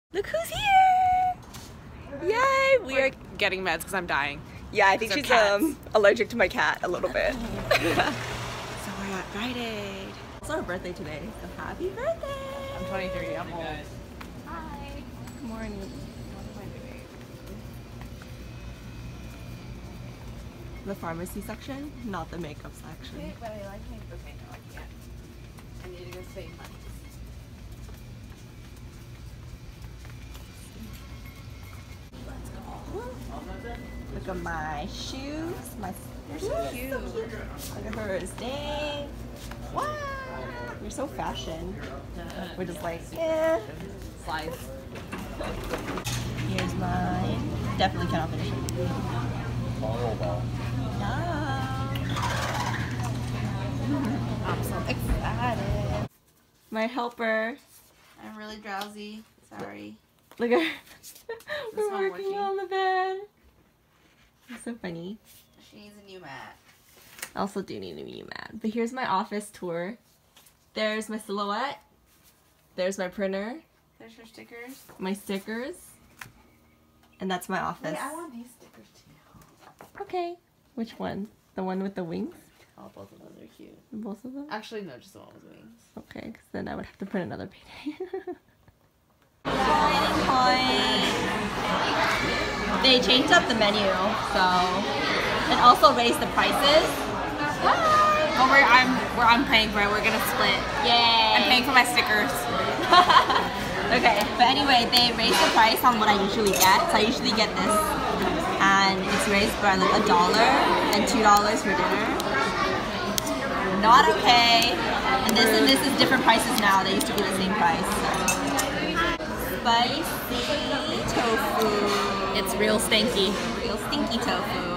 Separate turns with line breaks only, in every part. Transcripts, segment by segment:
Look who's here! Yay! We are
getting meds because I'm dying.
Yeah, I think she's allergic to my cat a little bit. So we're at Rite Aid. It's our birthday today, so happy birthday!
I'm 23, I'm old.
Hi. Good morning. The pharmacy section, not the makeup section.
But I like makeup. Okay, no, I can't. I need to go save money.
Let's go. Look at my shoes. They're so cute. Look at hers. Dang. Wow. You're so fashion. We're just like, eh.
Slides.
Here's mine. Definitely cannot finish it.
I'm so excited.
My helper.
I'm really drowsy. Sorry.
Look at her. We're
one
working
working?
on the bed. It's so funny.
She needs a new mat.
I also do need a new mat. But here's my office tour. There's my silhouette. There's my printer.
There's your stickers.
My stickers. And that's my office.
Wait, I want these stickers too.
Okay. Which one? The one with the wings?
Oh, both of those are cute.
Both of them?
Actually, no, just the one with wings.
Okay, because then I would have to print another payday. Dining point. They changed up the menu, so and also raised the prices.
Well, I'm paying for it. We're gonna split.
Yay!
I'm paying for my stickers.
Okay, but anyway, they raised the price on what I usually get. So I usually get this, and it's raised by like $1 and $2 for dinner. Not okay. And this is different prices now. They used to be the same price. Spicy tofu.
It's real stanky.
Real stinky tofu.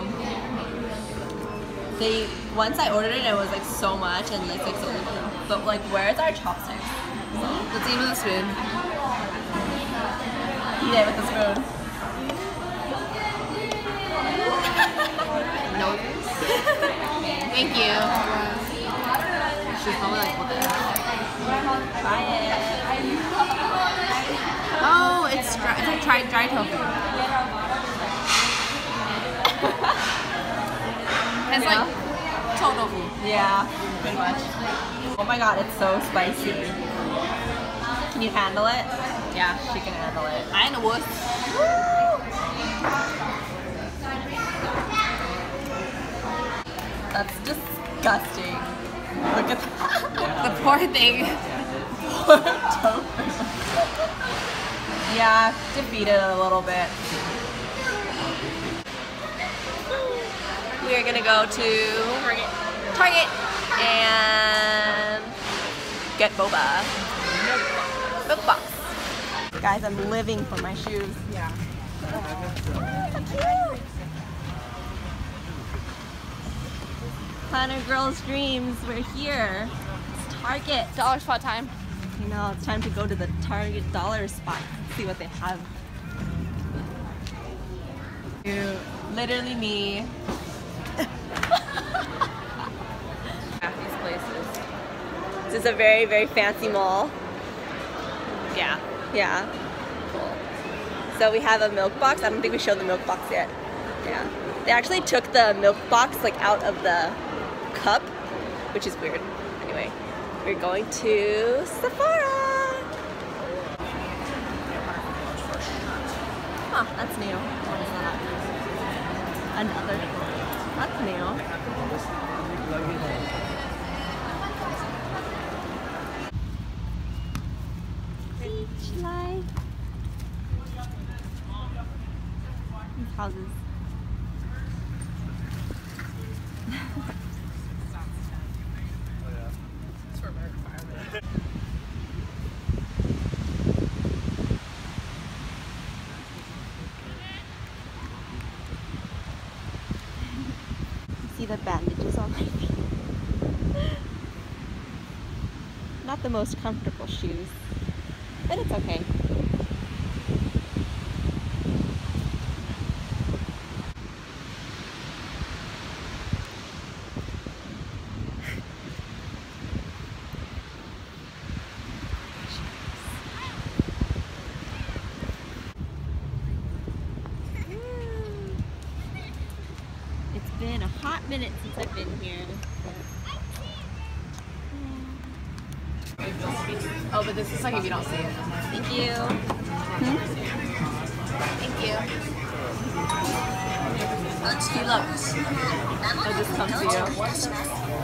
Once I ordered it, it was like so much and it's like so little. But like, where's our chopsticks?
Let's eat with a spoon.
Eat it with a spoon.
Nope. Thank you. She's probably like, what the heck?
Try it.
Oh, it's dry. It's like dry tofu. It's like chol tofu.
Yeah, pretty much. Oh my god, it's so spicy. Can you handle it?
Yeah,
She can handle it.
I ain't a wuss.
That's disgusting. Look at that.
The poor thing.
Yeah, defeated a little bit. We are gonna go to Target and get boba. Milk box. Guys, I'm living for my shoes.
Yeah.
Planner Girls Dreams, we're here. It's Target.
Dollar spot time.
You know, it's time to go to the Target dollar spot. See what they have. Cute. Literally me.
These places.
This is a very, very fancy mall.
Yeah.
Yeah. Cool. So we have a milk box. I don't think we showed the milk box yet. Yeah. They actually took the milk box like out of the cup, which is weird. Anyway, we're going to Sephora. Huh, that's new. What is that? Another. That's new. Beach life. These houses. See the bandages on my feet. Not the most comfortable shoes, but it's okay. hot minute since I've been here.
Oh, but this is like if you don't see it.
Thank you.
Thank you.
He looks. I'll just come to you.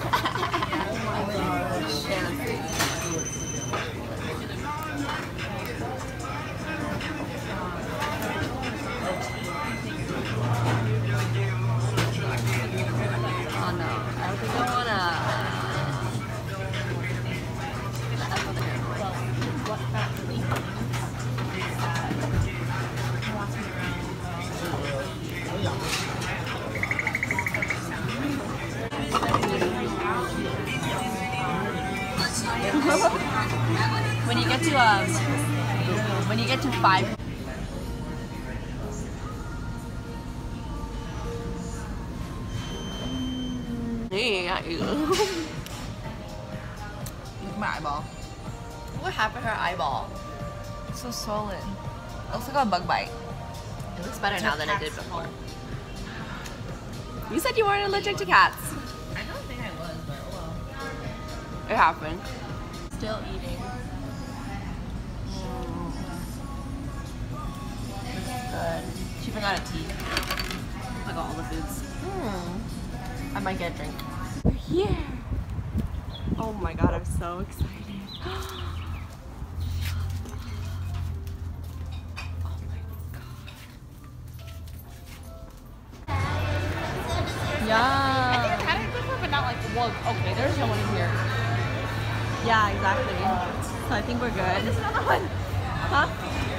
Oh no, I don't think I wanna. When you get to 5.
Look at my eyeball.
What happened to her eyeball?
It's so swollen. It looks like a bug bite.
It looks better now than it did before.
You said you weren't allergic to cats.
I don't think I was, but well.
It happened.
Still eating.
Good. She forgot a tea. I got all the foods. I might get a drink.
We're here. Oh my god, I'm so excited. Yeah.
I think I've had it before, but not like, well, okay, there's no one in here.
Yeah, exactly. So I think we're good.
There's another one.
Huh?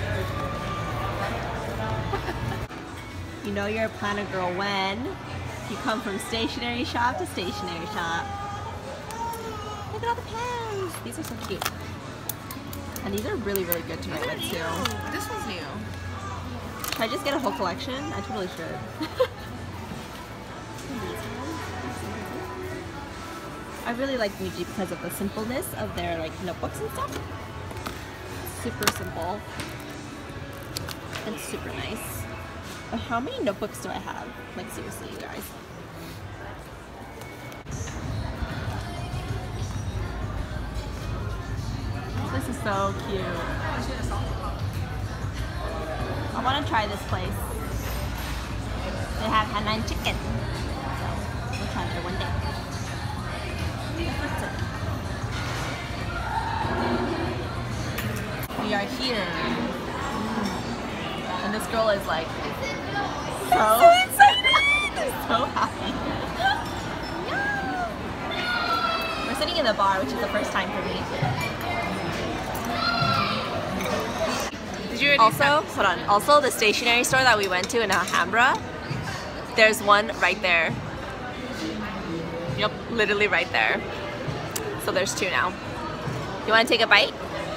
You know you're a Planet Girl when you come from stationery shop to stationery shop. Look at all the pens. These are so cute. And these are really, really good to write with too.
This one's new.
Should I just get a whole collection? I really should. I really like Muji because of the simpleness of their like notebooks and stuff. Super simple and super nice. But how many notebooks do I have? Like seriously, you guys. This is so cute. I want to try this place. They have Hainan chicken. So we'll try there one day.
We are here. And this girl is like
so excited! So happy. We're sitting in the bar, which is the first time for me.
Did you
Also, hold on. Also, the stationery store that we went to in Alhambra, there's one right there. Yep, literally right there. So there's two now. You want to take a bite?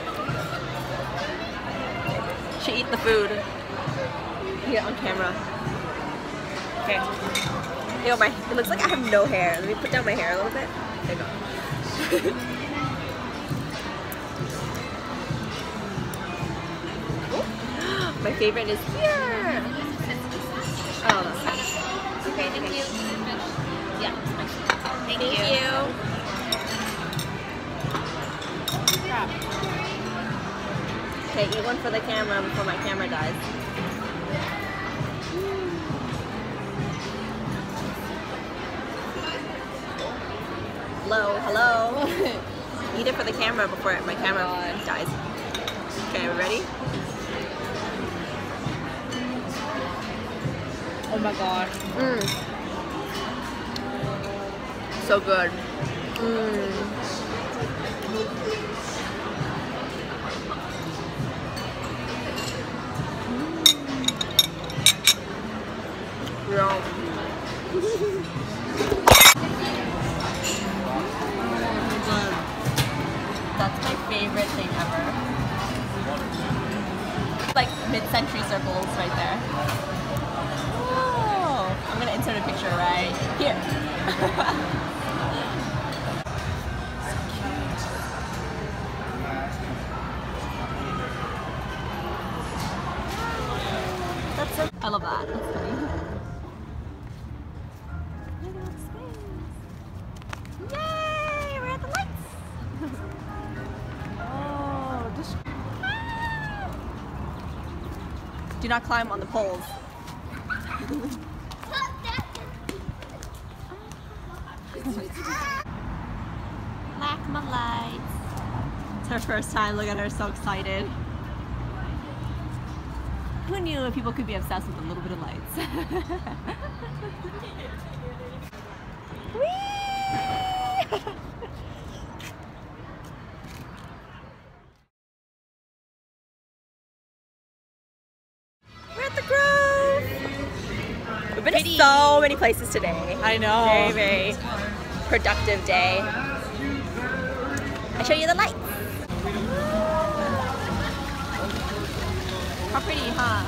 Should eat the food. Here on camera. Okay. Yo, it looks like I have no hair. Let me put down my hair a little bit. There you go. My favorite is here. Oh, that's nice. Okay, thank you. Yeah, thank you. Okay, eat one for the camera before my camera dies. Hello, hello. Eat it for the camera before my camera dies. Okay, we ready?
Oh my god.
So good. Yeah. That's my favorite thing ever. Like mid-century circles right there. Oh, I'm gonna insert a picture right here. That's so, I love that. That's funny. Do not climb on the poles. LACMA lights. It's her first time. Look at her, so excited. Who knew people could be obsessed with a little bit of lights? We're at the Grove! We've been to so many places today.
I know.
Very, very productive day. I'll show you the lights. How pretty, huh?